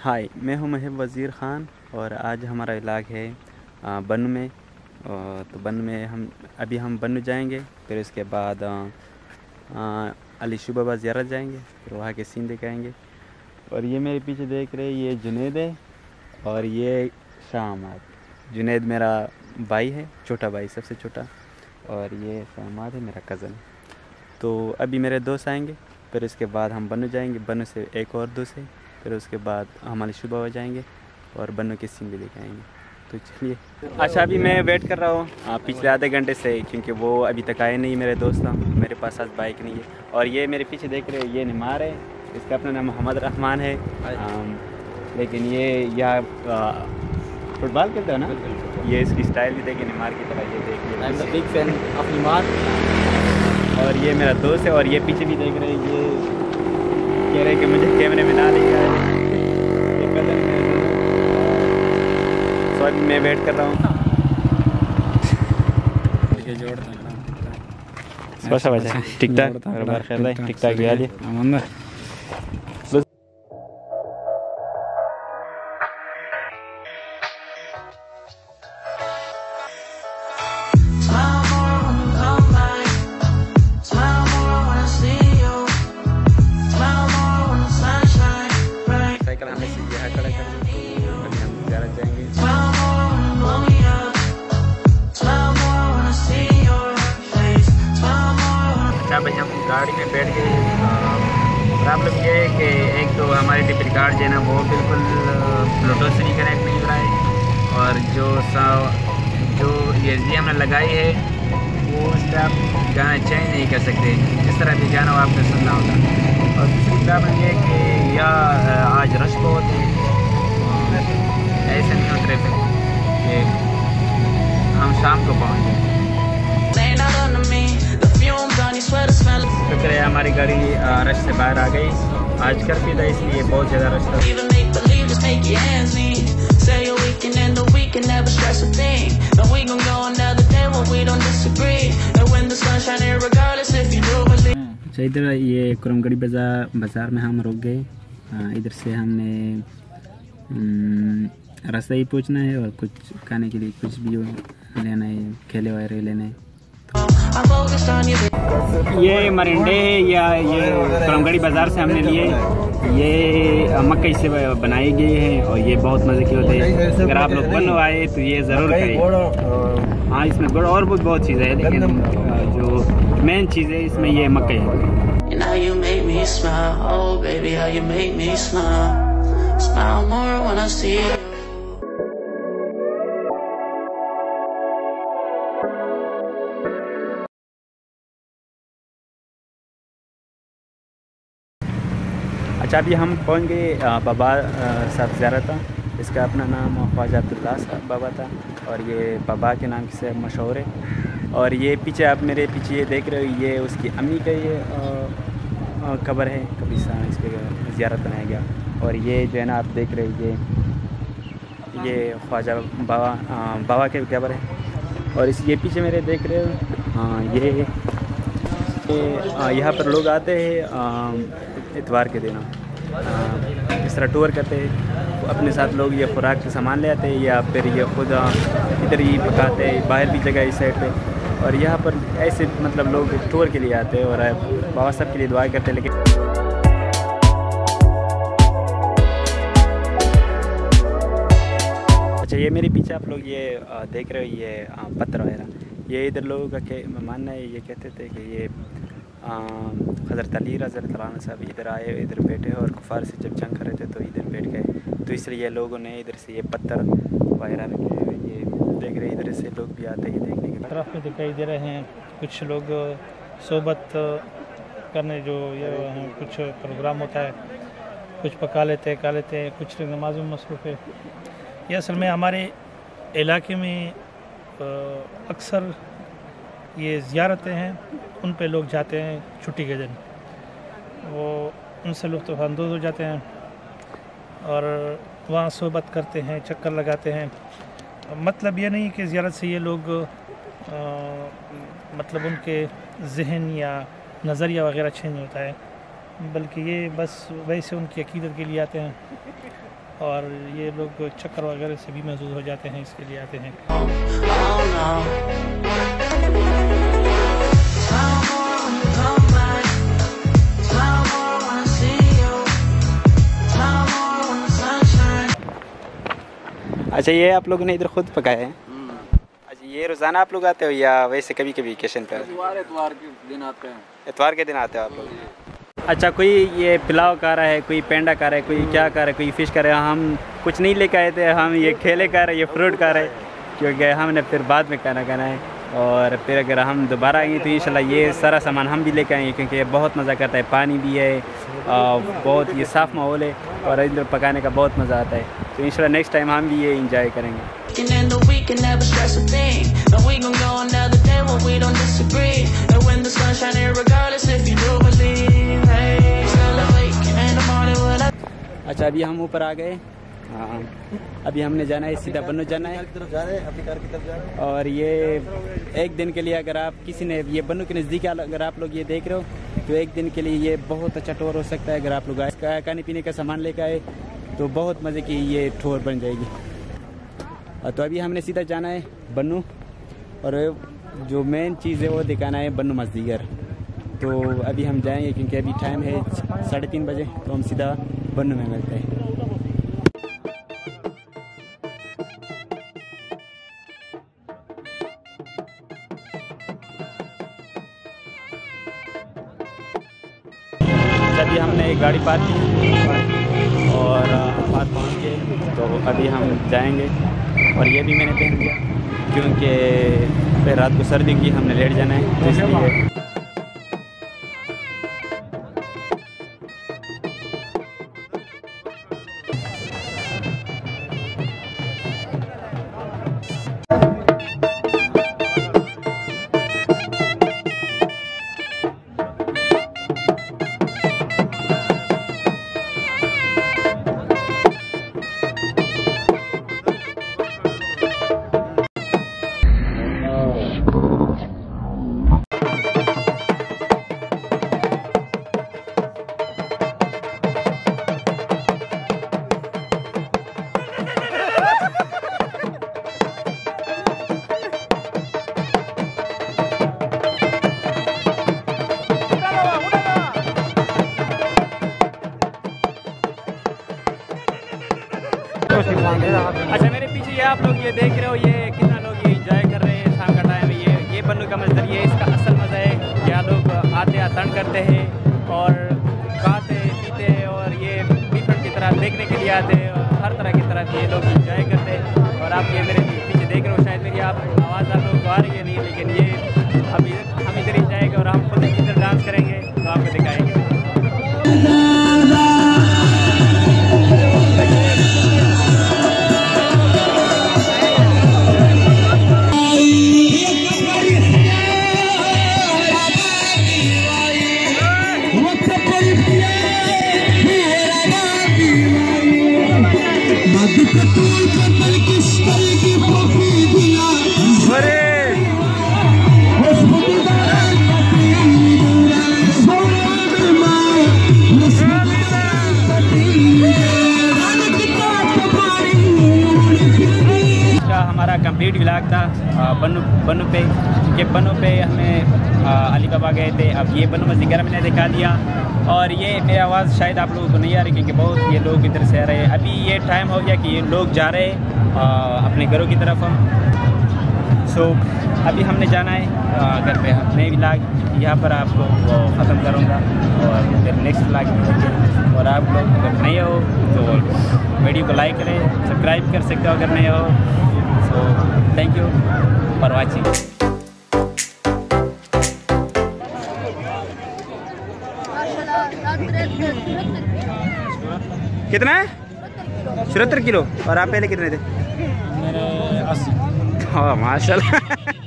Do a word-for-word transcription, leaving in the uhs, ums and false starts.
हाय, मैं हूं मुहिब वज़ीर ख़ान और आज हमारा इलाक़ा है बन्नू में। तो बन्नू में हम अभी हम बन्नू जाएंगे, फिर उसके बाद अली शू बाबा ज़ियारत जाएंगे, फिर वहाँ के सीन दिखाएंगे। और ये मेरे पीछे देख रहे हैं, ये जुनैद है और ये शाहमाद। जुनैद मेरा भाई है, छोटा भाई, सबसे छोटा, और ये शाहमाद है मेरा कज़न। तो अभी मेरे दोस्त आएंगे, फिर इसके बाद हम बन्नू जाएंगे। बन्नू से एक और दोस्त है, फिर उसके बाद हम अली शू बाबा जाएंगे और बन्नू के सीन भी दिखाएंगे। तो चलिए। अच्छा, अभी मैं वेट कर रहा हूँ पिछले आधे घंटे से, क्योंकि वो अभी तक आए नहीं मेरे दोस्त। मेरे पास आज बाइक नहीं है। और ये मेरे पीछे देख रहे हो, ये निमार है, इसका अपना नाम मोहम्मद रहमान है। आम, लेकिन ये यहाँ फुटबॉल खेलते हो ना, ये इसकी स्टाइल भी देखिए निमार की तरह। ये देखिए, I am the big fan of Nimar. और ये मेरा दोस्त है। और ये पीछे भी देख रहे हैं, ये कह रहे हैं कि मुझे कैमरे में ना लिया है। ये कदर तो अभी मैं वेट कर रहा हूँ। ठीक ठाक ठीक ठाक भी भाई। हम गाड़ी में बैठ गए। प्रॉब्लम ये है कि एक तो हमारी टिकट कार्ड जो है ना, वो बिल्कुल ब्लूटूथ से नहीं कनेक्ट नहीं हो रहा है। और जो सा जो ये जी हमने लगाई है, वो उस पर आप गाना चेंज नहीं कर सकते, जिस तरह भी गाना हो आपको सुनना होगा। और दूसरी प्रॉब्लम ये है कि यह आज रश बहुत है, ऐसे नहीं हो ट्रैफिक कि हम शाम को पहुँच जाए। शुक्र है हमारी गाड़ी रश से बाहर आ गई। आज कर्फ्यू था, इसलिए बहुत ज़्यादा रश था। अच्छा, इधर ये कुरमगढ़ी बाजार बाज़ार में हम रुक गए। इधर से हमने रास्ता ही पूछना है और कुछ खाने के लिए कुछ भी लेना है, खेले वगैरह लेना है। ये मरिंडे या ये कुरमगढ़ी बाज़ार से हमने लिए। ये मकई से बनाए गए हैं और ये बहुत मज़े के होते हैं। अगर आप लोग बन्नू आए तो ये ज़रूर करें। हाँ, इसमें गुड़ और भी बहुत चीज़ें हैं, लेकिन जो मेन चीज़ है इसमें ये मकई है। अच्छा, अभी हम पहुंच गए बाबा साहब ज़ियारत। इसका अपना नाम ख्वाजा अब्दुल्ला साहब बाबा था और ये बाबा के नाम से मशहूर है। और ये पीछे आप मेरे पीछे ये देख रहे हो, ये उसकी अम्मी का ये कब्र है, कब्रिस्तान, इस पर ज़ियारत बनाया गया। और ये जो है ना, आप देख रहे हो, ये ये ख्वाजा बाबा बाबा के कब्र है। और इस ये पीछे मेरे देख रहे हो, हाँ, ये यहाँ पर लोग आते हैं इतवार के दिन, इस तरह टूर करते हैं। अपने साथ लोग ये खुराक के सामान ले आते हैं या फिर ये खुद इधर ही पकाते हैं, बाहर भी जगह इस साइड पे। और यहाँ पर ऐसे मतलब लोग टूर के लिए आते हैं और बाबा साहब के लिए दुआ करते हैं। लेकिन अच्छा, ये मेरे पीछे आप लोग ये देख रहे हो, ये पत्थर वगैरह, ये इधर लोगों का मानना है, ये कहते थे कि ये हज़रत अली रज़ी अल्लाह अन्हु साहब इधर आए, इधर बैठे और कुफार से जब जंग कर रहे थे तो इधर बैठ गए। तो इसलिए लोगों ने इधर से ये पत्थर वगैरह रखे हुए, ये देख रहे, इधर से लोग भी आते हैं देखने के। तरफ में दिखाई दे रहे हैं कुछ लोग सोबत करने, जो ये कुछ प्रोग्राम होता है, कुछ पका लेते हैं, खा लेते हैं, कुछ लोग नमाज में मसरूफ़ है। ये असल में हमारे इलाके में अक्सर ये ज़ियारतें हैं, उन पे लोग जाते हैं छुट्टी के दिन, वो उनसे लुत्फ़अंदोज़ हो जाते हैं और वहाँ सोबत करते हैं, चक्कर लगाते हैं। मतलब ये नहीं कि ज़ियारत से ये लोग आ, मतलब उनके जहन या नज़रिया वगैरह चेंज होता है, बल्कि ये बस वैसे उनकी अकीदत के लिए आते हैं। और ये लोग चक्कर वगैरह से भी महसूस हो जाते हैं, इसके लिए आते हैं। अच्छा, ये आप लोगों ने इधर खुद पकाया है? अच्छा, ये रोज़ाना आप लोग आते हो या वैसे कभी कभी वेकेशन पर? इतवार इतवार के दिन आते हैं। इतवार के दिन आते हो आप लोग? अच्छा, कोई ये पुलाव खा रहा है, कोई पेंडा खा रहा है, कोई क्या खा रहा है, कोई फ़िश खा रहा है। हम कुछ नहीं लेके आए थे, हम ये खेले खा रहे हैं, ये फ्रूट खा रहे हैं, क्योंकि हमने फिर बाद में खाना खाना है। और फिर अगर हम दोबारा आएंगे तो इंशाल्लाह ये सारा सामान हम भी लेके आएंगे, क्योंकि ये बहुत मज़ा करता है। पानी भी है, बहुत ये साफ़ माहौल है और इधर पकाने का बहुत मज़ा आता है। तो इंशाल्लाह नेक्स्ट टाइम हम भी ये इंजॉय करेंगे। अच्छा, अभी हम ऊपर आ गए। हाँ, अभी हमने जाना है, सीधा बन्नू जाना है। और ये एक दिन के लिए अगर आप किसी ने ये बन्नू के नज़दीक अगर आप लोग ये देख रहे हो तो एक दिन के लिए ये बहुत अच्छा टूर हो सकता है। अगर आप लोग आए खाने पीने का सामान लेकर आए तो बहुत मज़े की ये टूर बन जाएगी। तो अभी हमने सीधा जाना है बन्नू, और जो मेन चीज़ है वो दिखाना है बन्नू मस्जिद। तो अभी हम जाएंगे क्योंकि अभी टाइम है साढ़े तीन बजे, तो हम सीधा बन्नू में मिलते हैं। अभी हमने एक गाड़ी पार्क की और पास पहुँच गए, तो अभी हम जाएंगे। और ये भी मैंने पहन लिया क्योंकि फिर रात को सर्दी की हमने लेट जाना है, तो इसलिए। अच्छा, मेरे पीछे ये आप लोग ये देख रहे हो, ये कितना लोग ये एंजॉय कर रहे हैं शाम का टाइम है। ये ये बन्नू का मंजर, ये इसका असल मज़ा है। यहाँ लोग आते अतन करते हैं और खाते पीते हैं, और ये डिफरेंट की तरह देखने के लिए आते हैं, और हर तरह की तरह ये लोग एंजॉय करते हैं। और आप ये मेरे पीछे देख रहे हो, शायद मेरी आप आवाज़ आप लोग को आ रही है नहीं, लेकिन ये अभी हम इधर ही जाएंगे और हम खुद इधर डांस करेंगे, तो आपको दिखाएंगे। हमारा कंप्लीट व्लॉग था बन्नू बन्नू पे, क्योंकि बन्नू पे हमें अली बाबा गए थे। अब ये बन्नू मस्जिद मैंने दिखा दिया, और ये मेरी आवाज़ शायद आप लोगों को नहीं आ रही क्योंकि बहुत ये लोग इधर से आ रहे हैं। अभी ये टाइम हो गया कि ये लोग जा रहे हैं अपने घरों की तरफ। सो अभी हमने जाना है घर पे। नए व्लॉग यहाँ पर आपको ख़त्म करूँगा और फिर नेक्स्ट व्लॉग में। और आप लोग अगर नए हो तो वीडियो को लाइक करें, सब्सक्राइब कर सकते हो अगर नए हो। So thank you for watching. कितना है? चौहत्तर किलो। और आप पहले कितने थे? मेरे अस्सी। हाँ, माशाल्लाह।